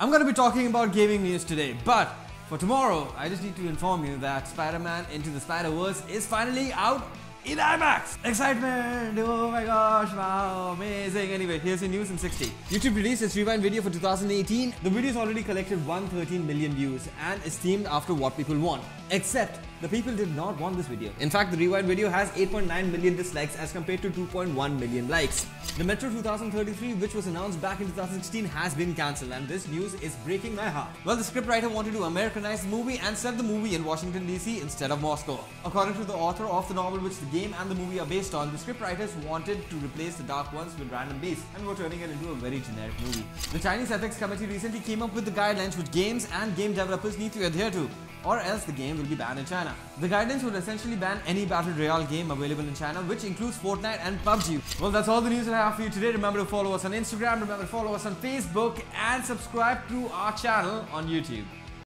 I'm going to be talking about gaming news today, but for tomorrow, I just need to inform you that Spider-Man Into the Spider-Verse is finally out in IMAX! Excitement! Oh my gosh, wow, amazing. Anyway, here's your news in 60. YouTube released its Rewind video for 2018. The video's already collected 113 million views and is themed after what people want. Except, the people did not want this video. In fact, the Rewind video has 8.9 million dislikes as compared to 2.1 million likes. The Metro 2033, which was announced back in 2016, has been cancelled, and this news is breaking my heart. Well, the scriptwriter wanted to Americanize the movie and set the movie in Washington DC instead of Moscow. According to the author of the novel which the game and the movie are based on, the scriptwriters wanted to replace the Dark Ones with random beasts and were turning it into a very generic movie. The Chinese Ethics Committee recently came up with the guidelines which games and game developers need to adhere to, or else the game will be banned in China. The guidance would essentially ban any Battle Royale game available in China, which includes Fortnite and PUBG. Well, that's all the news that I have for you today. Remember to follow us on Instagram, remember to follow us on Facebook, and subscribe to our channel on YouTube.